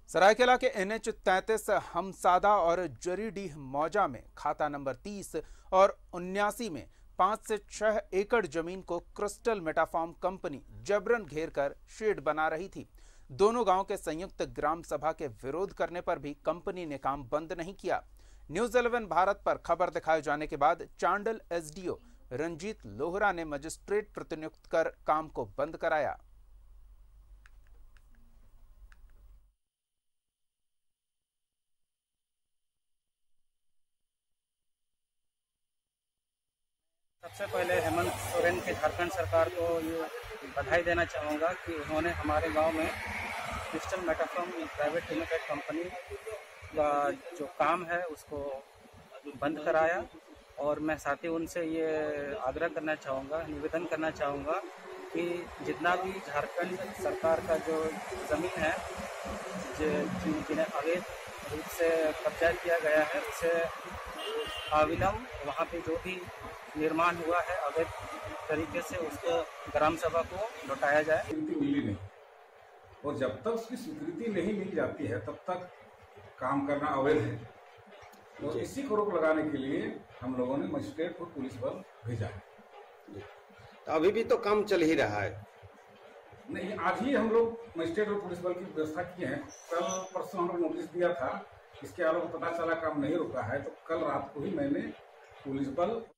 सरायकेला के NH 33 हमसादा और जरीडीह मौजा में खाता नंबर 30 और 79 में 5 से 6 एकड़ जमीन को क्रिस्टल मेटाफॉर्म कंपनी जबरन घेर कर शेड बना रही थी। दोनों गांव के संयुक्त ग्राम सभा के विरोध करने पर भी कंपनी ने काम बंद नहीं किया। न्यूज 11 भारत पर खबर दिखाए जाने के बाद चांडल SDO रंजीत लोहरा ने मजिस्ट्रेट प्रतिनियुक्त कर काम को बंद कराया। सबसे पहले हेमंत सोरेन के झारखंड सरकार को ये बधाई देना चाहूँगा कि उन्होंने हमारे गांव में crystal metaform private limited company का जो काम है उसको बंद कराया। और मैं साथ ही उनसे ये आग्रह करना चाहूँगा, निवेदन करना चाहूँगा कि जितना भी झारखंड सरकार का जो ज़मीन है जिन्हें अवैध रूप से कब्जा किया गया है उसे अविलंब वहाँ पे जो भी निर्माण हुआ है अवैध तरीके से उसको ग्राम सभा को लौटाया जाए। स्वीकृति मिली नहीं, और जब तक उसकी स्वीकृति नहीं मिल जाती है तब तक काम करना अवैध है। और इसी को रोक लगाने के लिए हम लोगों ने मजिस्ट्रेट और पुलिस बल भेजा है। तो अभी भी तो काम चल ही रहा है। नहीं, आज ही हम लोग मजिस्ट्रेट और पुलिस बल की व्यवस्था किए हैं। कल परसों हम लोग नोटिस दिया था, इसके अलावा पता चला काम नहीं रुका है, तो कल रात को ही मैंने पुलिस बल